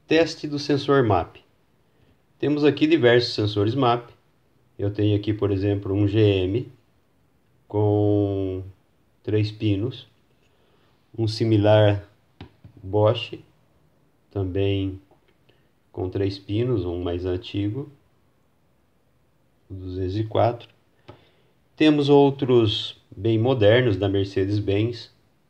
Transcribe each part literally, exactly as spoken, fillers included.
Teste do sensor M A P. Temos aqui diversos sensores M A P. Eu tenho aqui, por exemplo, um G M com três pinos, um similar Bosch, também com três pinos, um mais antigo, o duzentos e quatro. Temos outros bem modernos da Mercedes-Benz.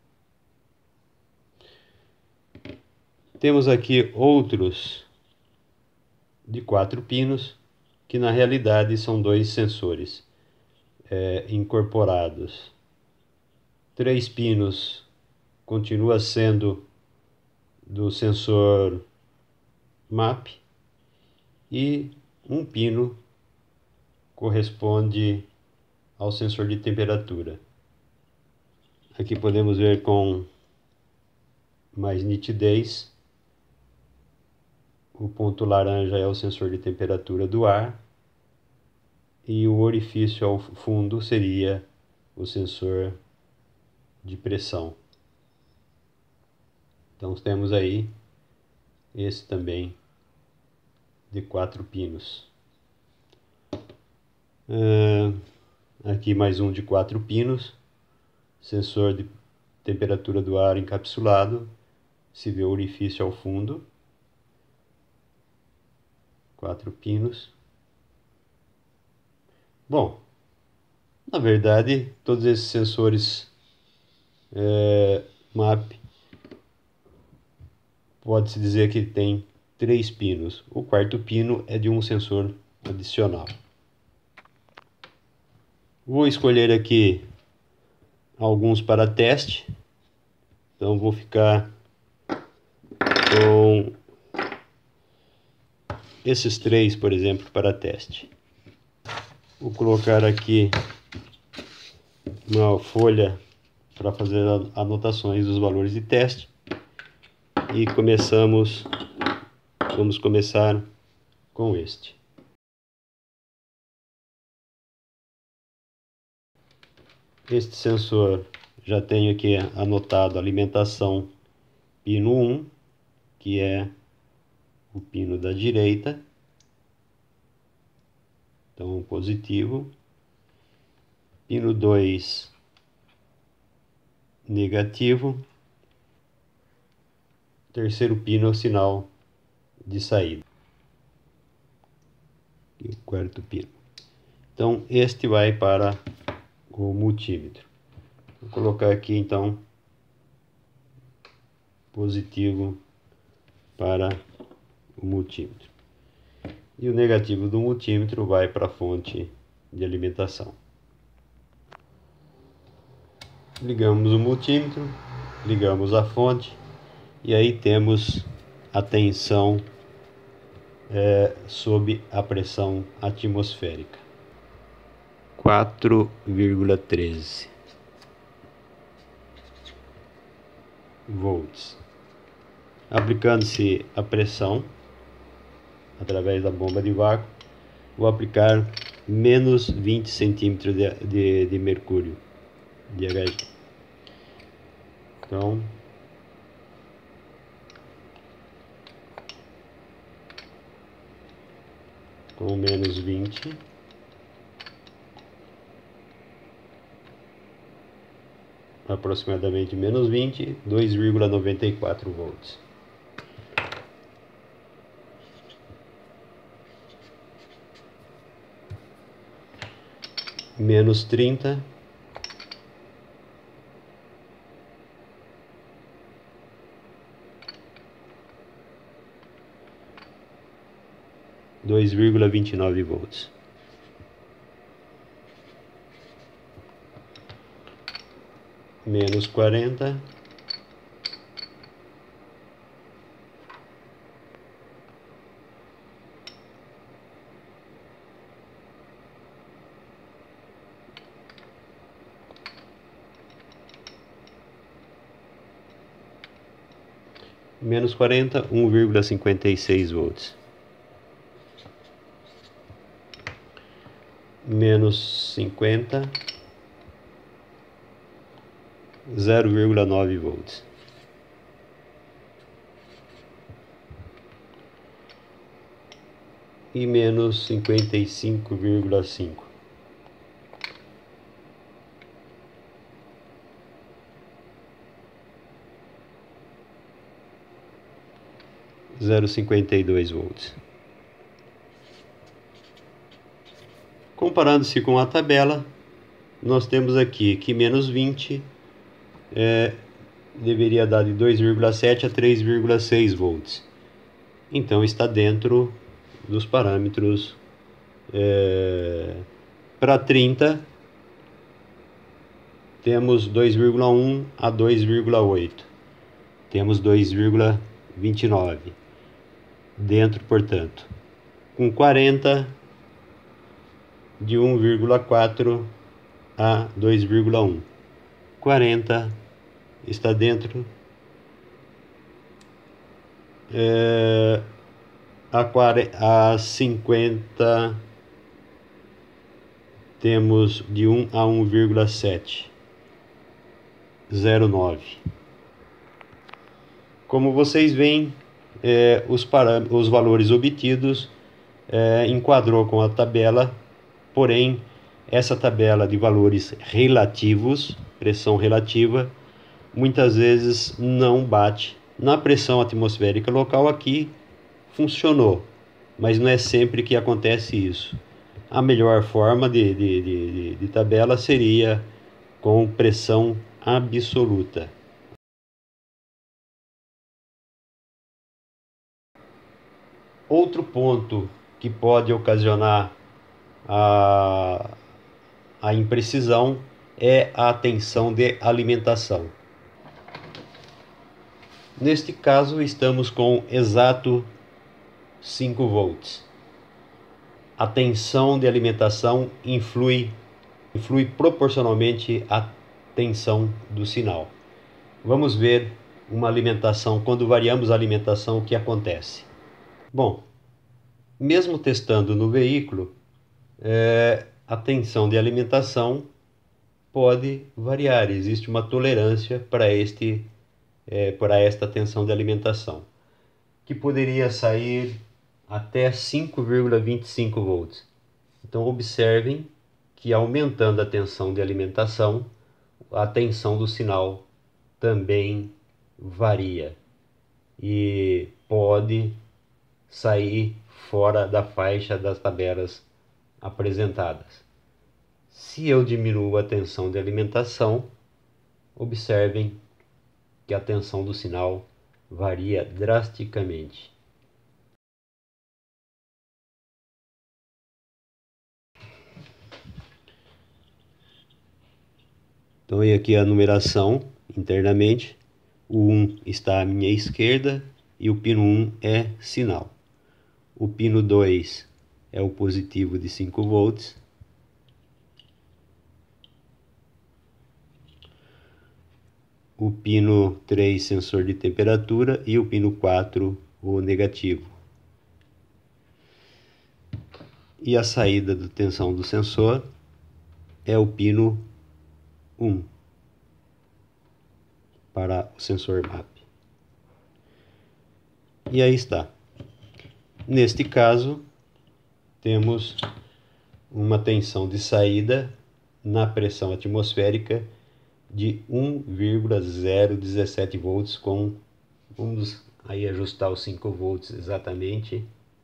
Temos aqui outros de quatro pinos, que na realidade são dois sensores é, incorporados. Três pinos continua sendo do sensor M A P e um pino corresponde ao sensor de temperatura. Aqui podemos ver com mais nitidez. O ponto laranja é o sensor de temperatura do ar e o orifício ao fundo seria o sensor de pressão. Então temos aí esse também de quatro pinos. Uh, aqui mais um de quatro pinos, sensor de temperatura do ar encapsulado, se vê o orifício ao fundo. Quatro pinos. Bom, na verdade, todos esses sensores é, M A P, pode-se dizer que tem três pinos. O quarto pino é de um sensor adicional. Vou escolher aqui alguns para teste. Então vou ficar com esses três, por exemplo, para teste. Vou colocar aqui uma folha para fazer anotações dos valores de teste. E começamos, vamos começar com este. Este sensor já tenho aqui anotado alimentação pino um, que é o pino da direita. Então positivo. Pino dois negativo. Terceiro pino é o sinal de saída. E o quarto pino. Então este vai para o multímetro. Vou colocar aqui então positivo para o multímetro. E o negativo do multímetro vai para a fonte de alimentação. Ligamos o multímetro, ligamos a fonte e aí temos a tensão é, sob a pressão atmosférica. quatro vírgula treze volts. Aplicando-se a pressão através da bomba de vácuo, vou aplicar menos vinte centímetros de, de, de mercúrio de H G. Então com menos vinte, aproximadamente menos vinte, dois vírgula noventa e quatro volts. Menos trinta, dois vírgula vinte e nove volts. Menos quarenta, menos quarenta, um vírgula cinquenta e seis volts. Menos cinquenta, zero vírgula nove volts. e menos cinquenta e cinco vírgula cinco. zero vírgula cinquenta e dois volts. Comparando-se com a tabela, nós temos aqui que menos vinte é, deveria dar de dois vírgula sete a três vírgula seis volts. Então está dentro dos parâmetros. É, para trinta, temos dois vírgula um a dois vírgula oito. Temos dois vírgula vinte e nove. Dentro, portanto. Com quarenta, de um vírgula quatro a dois vírgula um. quarenta está dentro. É, a, a cinquenta temos de um a um vírgula sete. zero vírgula nove. Como vocês veem, é, os, os valores obtidos é, enquadrou com a tabela, porém essa tabela de valores relativos, pressão relativa, muitas vezes não bate na pressão atmosférica local. Aqui funcionou, mas não é sempre que acontece isso. A melhor forma de, de, de, de tabela seria com pressão absoluta. Outro ponto que pode ocasionar a, a imprecisão é a tensão de alimentação. Neste caso, estamos com exato cinco volts. A tensão de alimentação influi, influi proporcionalmente à tensão do sinal. Vamos ver uma alimentação, quando variamos a alimentação, o que acontece. Bom, mesmo testando no veículo, é, a tensão de alimentação pode variar. Existe uma tolerância para, este, é, para esta tensão de alimentação, que poderia sair até cinco vírgula vinte e cinco volts. Então observem que aumentando a tensão de alimentação, a tensão do sinal também varia e pode sair fora da faixa das tabelas apresentadas. Se eu diminuo a tensão de alimentação, observem que a tensão do sinal varia drasticamente. Então, e aqui a numeração internamente. O um está à minha esquerda e o pino um é sinal. O pino dois é o positivo de cinco volts. O pino três, sensor de temperatura, e o pino quatro, o negativo. E a saída da tensão do sensor é o pino um para o sensor M A P. E aí está. Neste caso, temos uma tensão de saída na pressão atmosférica de um vírgula zero dezessete volts, com, vamos aí ajustar os cinco volts exatamente,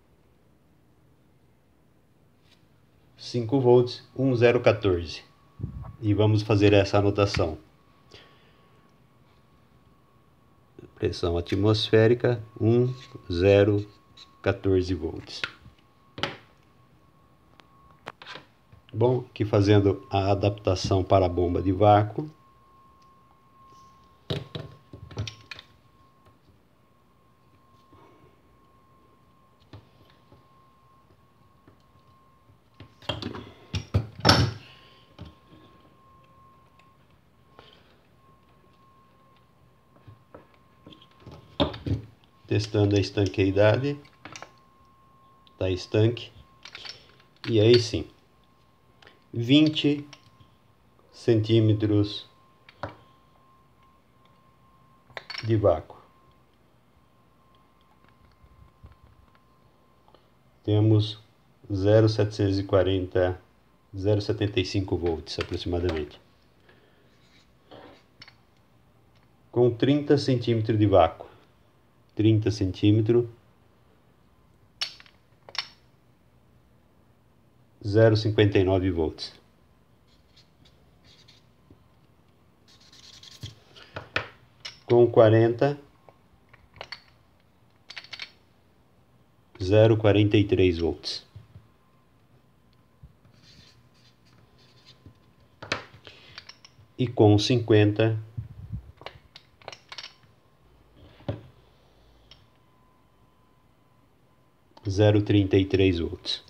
cinco volts, um zero quatorze. E vamos fazer essa anotação. Pressão atmosférica um zero quatorze volts. Bom, aqui fazendo a adaptação para a bomba de vácuo. Testando a estanqueidade. Está estanque. E aí sim, vinte centímetros de vácuo. Temos zero vírgula setecentos e quarenta, zero vírgula setenta e cinco volts aproximadamente. Com trinta centímetros de vácuo. trinta centímetros. zero vírgula cinquenta e nove volts. Com quarenta, zero vírgula quarenta e três volts. E com cinquenta, zero vírgula trinta e três volts.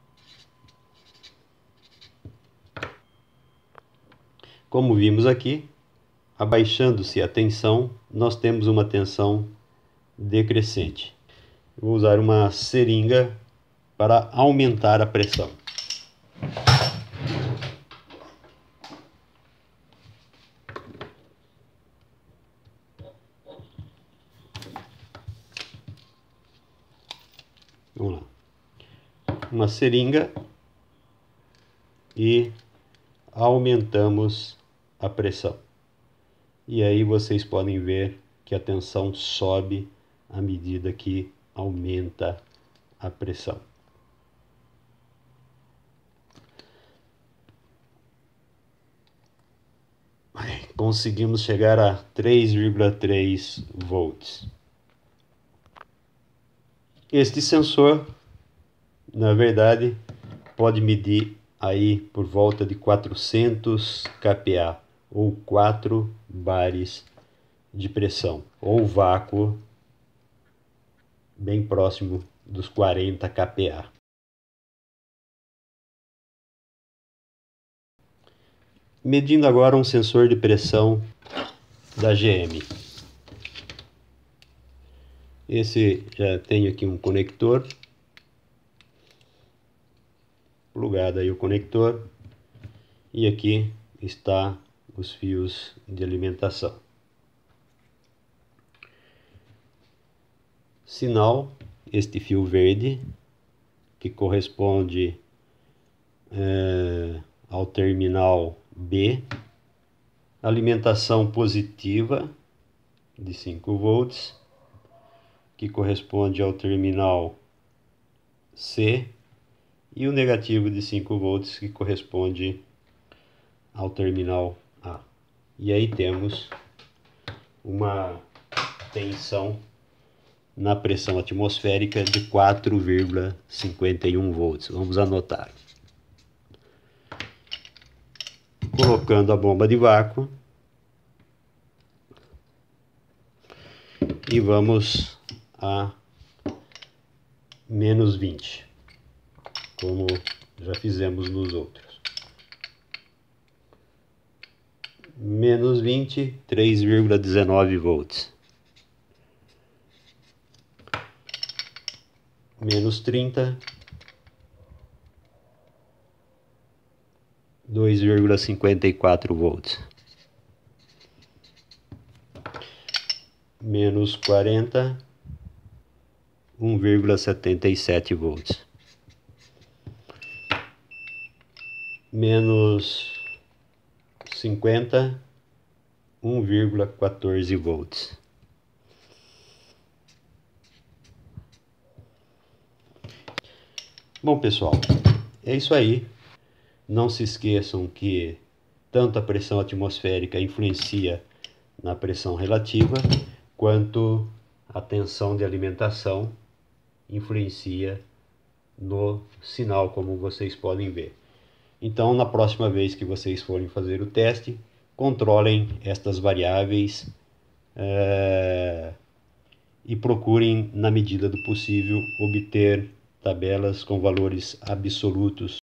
Como vimos aqui, abaixando-se a tensão, nós temos uma tensão decrescente. Vou usar uma seringa para aumentar a pressão. Vamos lá. Uma seringa e aumentamos a pressão. E aí vocês podem ver que a tensão sobe à medida que aumenta a pressão. Conseguimos chegar a três vírgula três volts. Este sensor, na verdade, pode medir aí por volta de quatrocentos K P A ou quatro bares de pressão, ou vácuo bem próximo dos quarenta K P A. Medindo agora um sensor de pressão da G M. Esse já tem aqui um conector. Plugado aí o conector. E aqui está os fios de alimentação. Sinal, este fio verde, que corresponde é, ao terminal B. Alimentação positiva de cinco volts, que corresponde ao terminal C. E o negativo de cinco volts, que corresponde ao terminal A. E aí temos uma tensão na pressão atmosférica de quatro vírgula cinquenta e um volts. Vamos anotar. Colocando a bomba de vácuo. E vamos a menos vinte. Como já fizemos nos outros. Menos vinte, três vírgula dezenove volts. Menos trinta, dois vírgula cinquenta e quatro volts. Menos quarenta, um vírgula setenta e sete volts. Menos cinquenta, um vírgula quatorze volts. Bom, pessoal, é isso aí. Não se esqueçam que tanto a pressão atmosférica influencia na pressão relativa, quanto a tensão de alimentação influencia no sinal, como vocês podem ver. Então, na próxima vez que vocês forem fazer o teste, controlem estas variáveis é, e procurem, na medida do possível, obter tabelas com valores absolutos